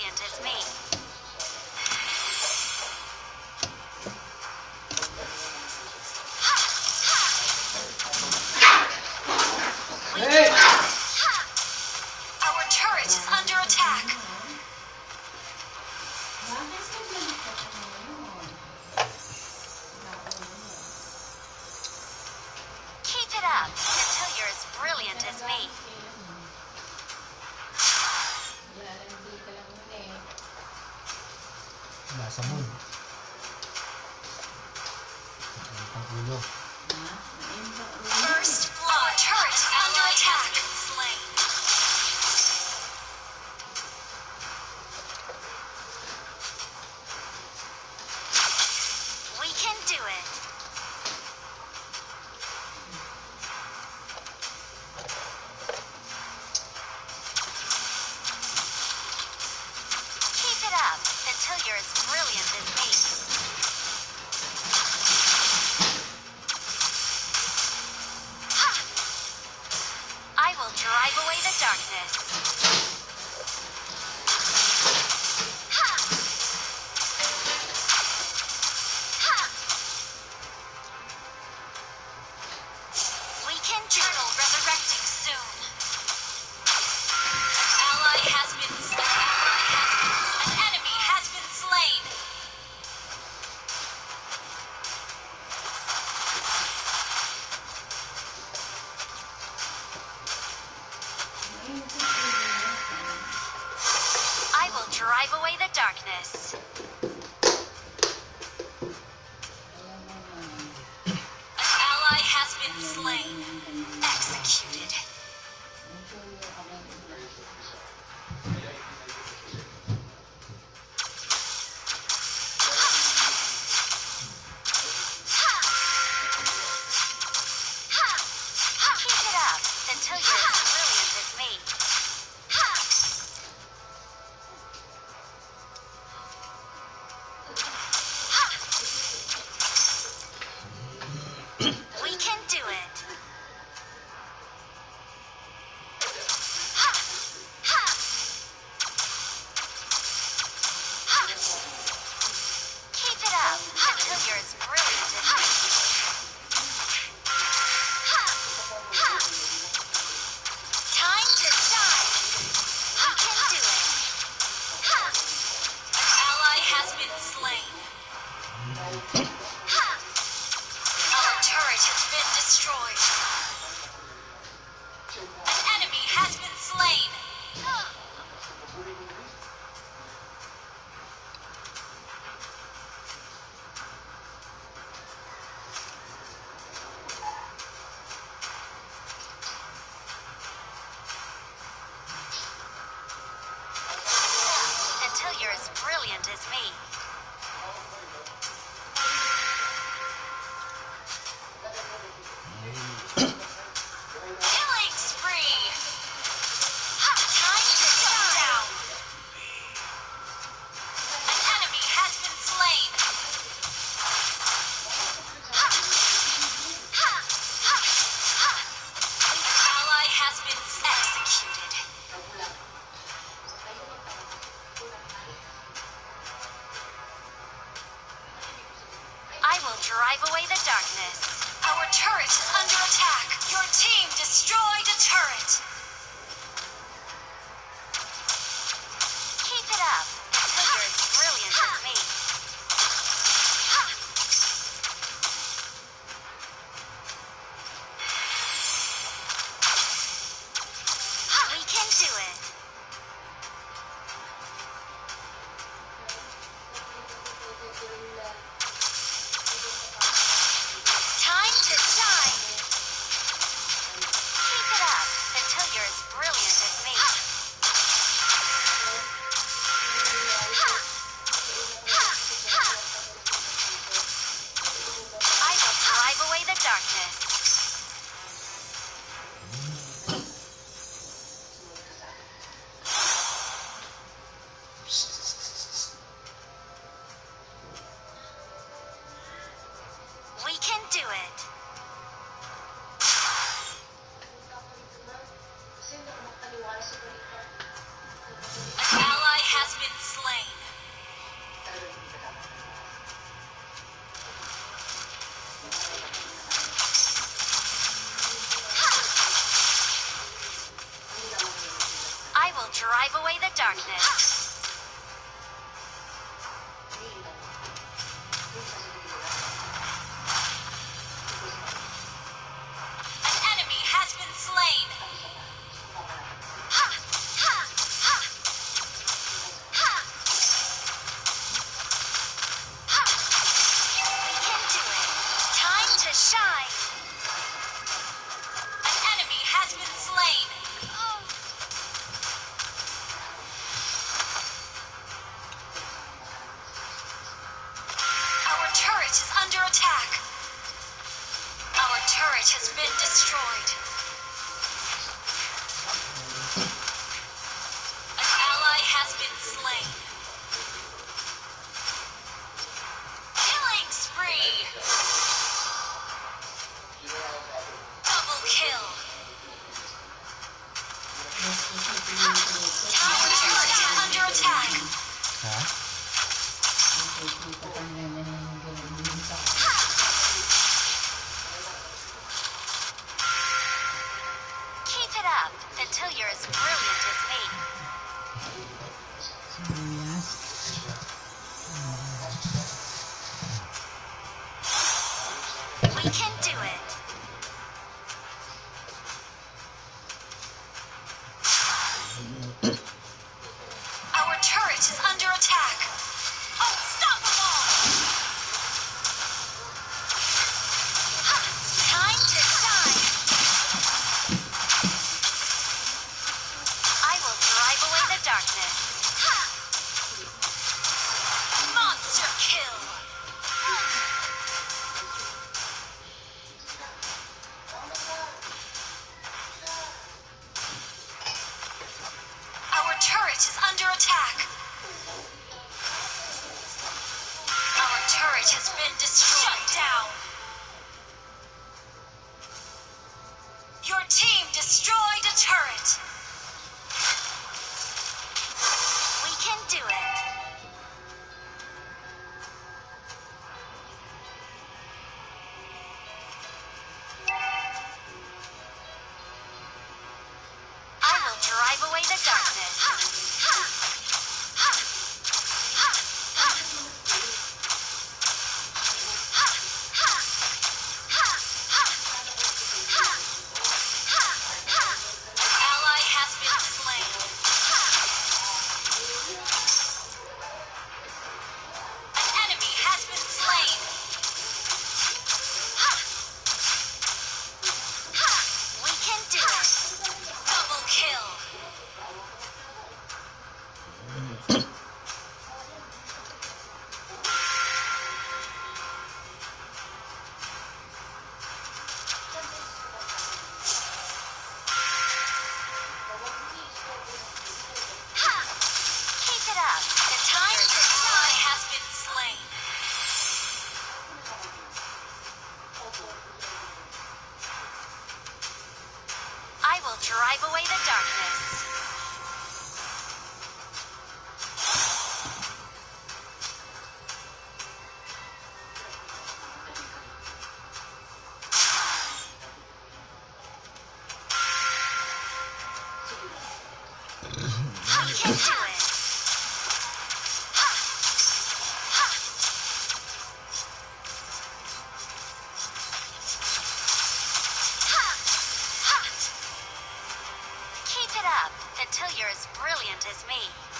brilliant as me. Hey! Our turret is under attack. Keep it up until you're as brilliant as me. Nasa moon. Ang ulo. First blood. Our turret is under attack. Slain. We can do it. Keep it up until you're as brilliant as me. Ha! I will drive away the darkness. Ha! Ha! We can journal resurrecting soon. Ally has been slain. An enemy has been slain. I will drive away the darkness. An ally has been slain. Executed. Keep it up until you're as brilliant as me. We can do it. Keep it up until you're as brilliant as me. Time to die. We can do it. An ally has been slain. Our turret has been destroyed. An enemy has been slain. Until you're as brilliant as me. Killing spree. Time to shut down. An enemy has been slain. An ally has been executed. drive away the darkness. An enemy has been slain. Ha! Ha! Ha! Ha! Ha! We can do it. Time to shine. An enemy has been slain. Our turret is under attack. Our turret has been destroyed. An ally has been slain. Killing spree. Double kill. Our turret is under attack. Ha? Keep it up until you're as brilliant as me. We can do it. Our turret is under attack. Unstoppable! Ha! Time to shine. I will drive away the darkness. Ha! Monster kill. Our turret is under attack. Our turret has been destroyed. Shut down. Your team destroyed a turret. We can do it. I will drive away the darkness. Ha! Ha! Ha! Ha! Ha! Ha! Ha! Ha! Ha! Ha! Ha! An ally has been slain. An enemy has been slain. Ha! Ha! We can do it. Double kill. Ha! Keep it up. The time to shine has been slain. I will drive away the darkness. We can do it. Ha! Ha! Ha! Ha! Keep it up until you're as brilliant as me.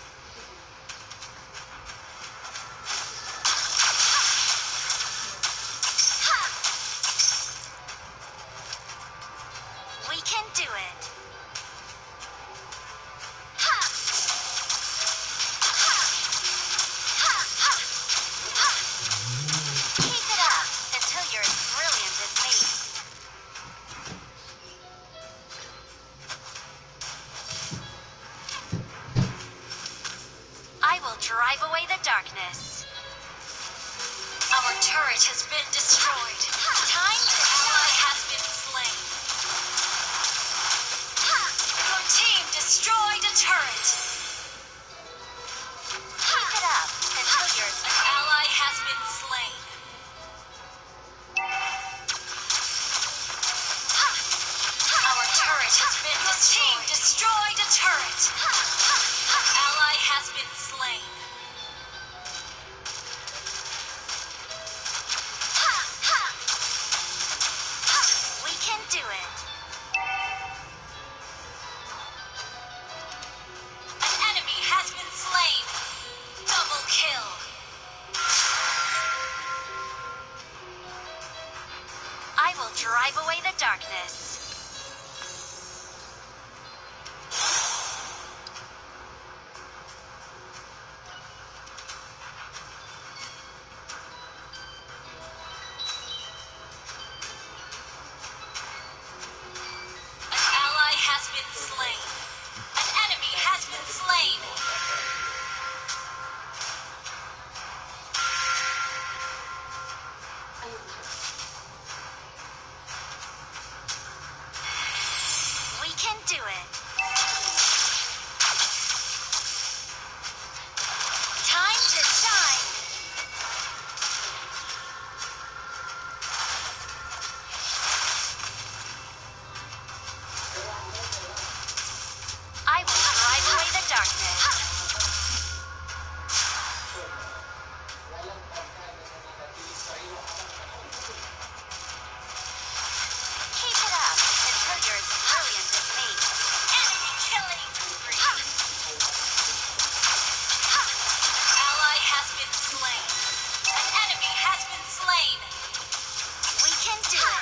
Ha! We can do it. Ha! Ha! Ha! Ha! Ha! Keep it up until you're as brilliant as me. I will drive away the darkness. Our turret has been destroyed. Time to ally has been slain. Your team destroyed a turret. Keep it up until you're an ally has been slain. Our turret has been destroyed. Your team destroyed a turret. has been slain. We can do it. An enemy has been slain. Double kill. I will drive away the darkness. An ally has been slain. An enemy has been slain. We can do it. Time to shine. I will drive away the darkness. Keep it up until you're as brilliant as me. Enemy killing spree. Ally has been slain. An enemy has been slain. We can do it.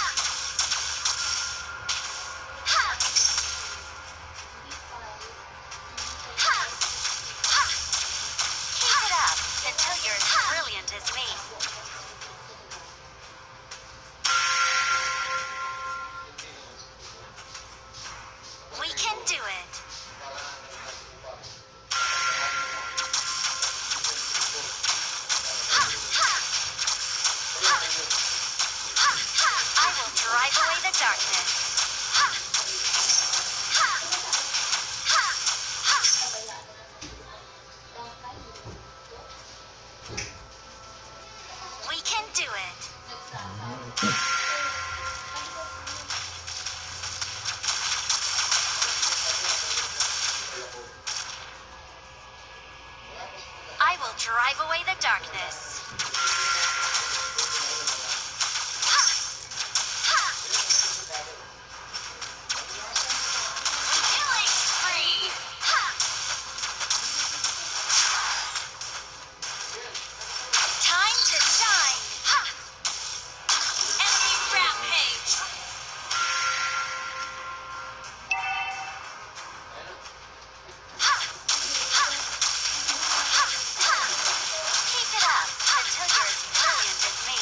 Keep it up until you're as brilliant as me. We can do it. I will drive away the darkness. We can do it. I will drive away the darkness. Killing spree. Time to shine. Enemy rampage. Keep it up until you're as brilliant as me.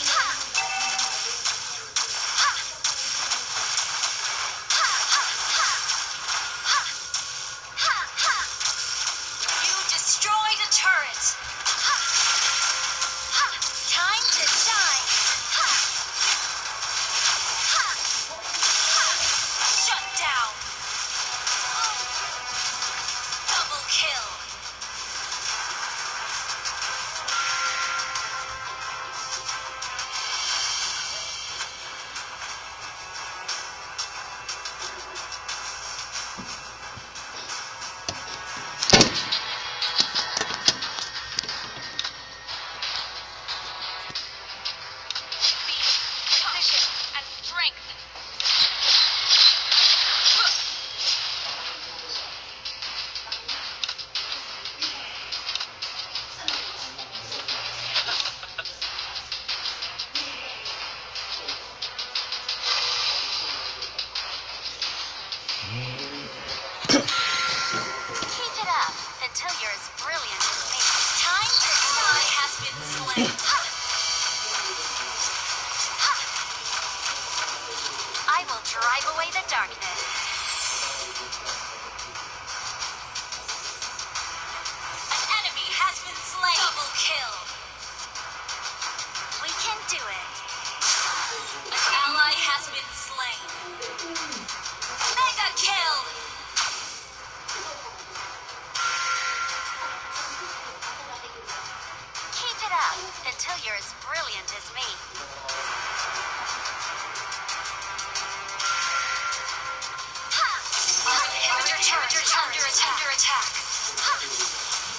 You destroyed a turret. Time to shine. Shut down. Double kill. Position and strength. Keep it up until you're as brilliant as me. Time to die has been slain. I will drive away the darkness. An enemy has been slain. Double kill. We can do it. An ally has been slain. Mega kill. Keep it up until you're as brilliant as me. Our inhibitor turret is under attack.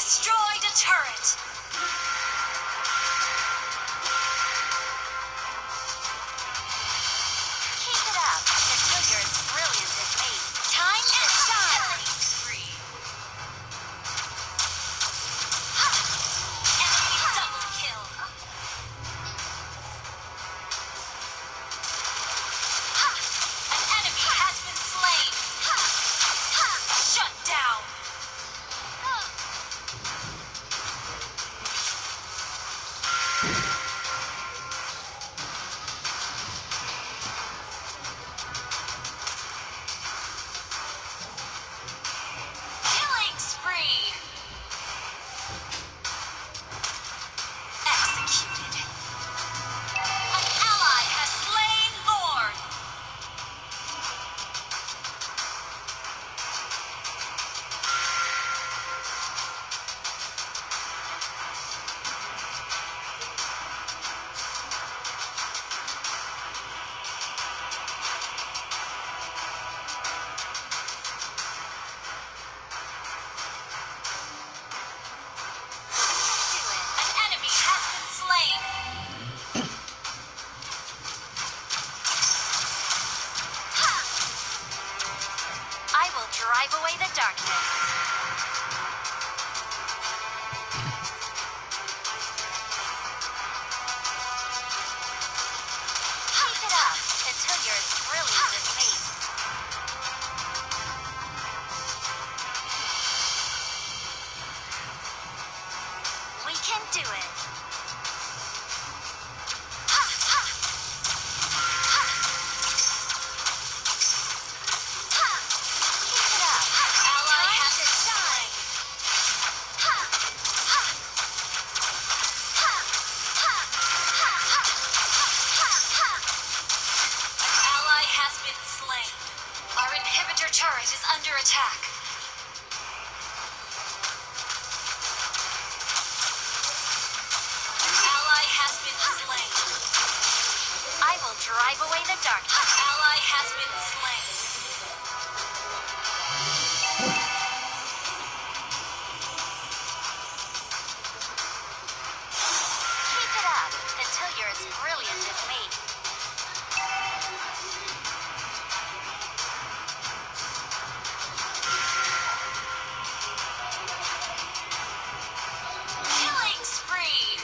destroyed a turret. Keep it up until you're as brilliant as me. Time to shine. Spree. Enemy double kill. An enemy has been slain. Shut down. Killing spree. Executed. An ally has slain Lord. An enemy has been slain. I will drive away the darkness. Keep it up until you're as brilliant as me. We can do it. Keep it up. Ally has been slain. An ally has been slain. Our inhibitor turret is under attack. An ally has been slain. I will drive away the darkness. An ally has been slain. Keep it up until you're as brilliant as me. Killing spree.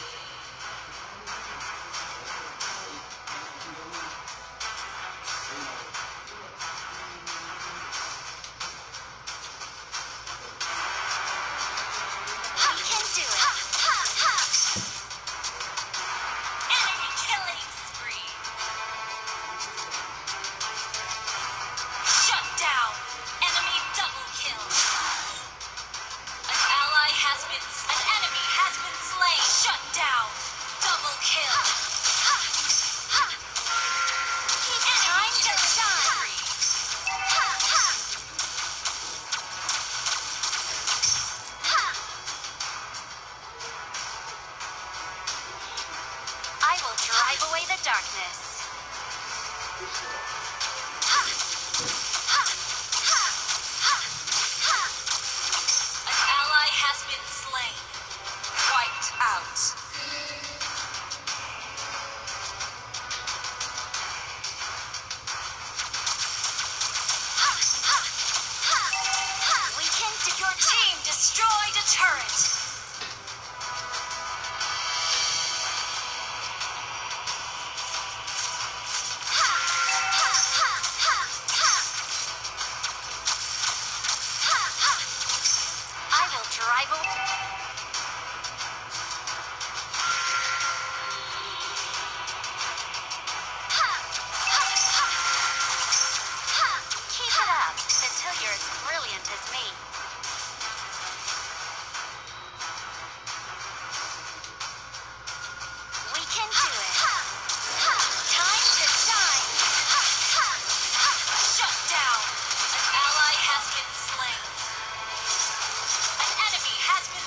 We can do it. Enemy killing spree. Shut down. Enemy double kill. An ally has been. An enemy has been slain. Shut down. Double kill. Time to shine. I will drive away the darkness. An ally has been slain. Wiped out. We can do. Your team destroyed a turret. I will drive away. Keep it up until you're as brilliant as me. We can do it. Time to shine. Shut down. An ally has been slain. An enemy has been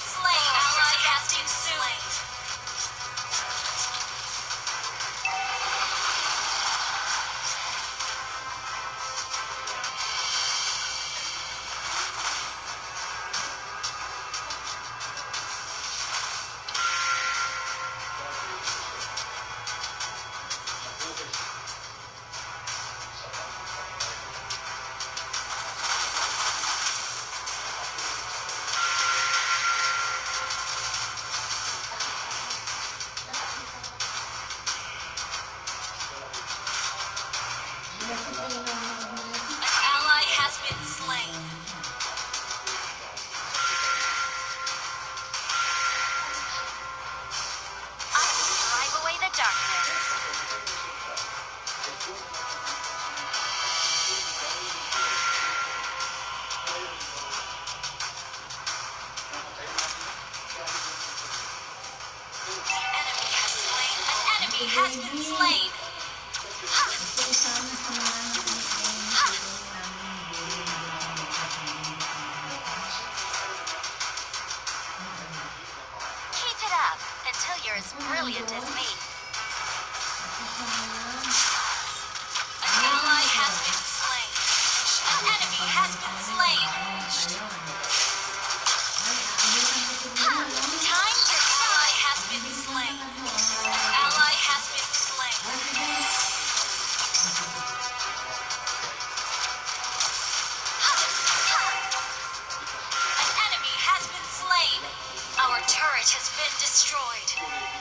enemy has been slain. Keep it up until you're as brilliant as me. An ally has been slain. An enemy has been slain. Time to ally has been slain. An ally has been slain. An enemy has been slain. Our turret has been destroyed.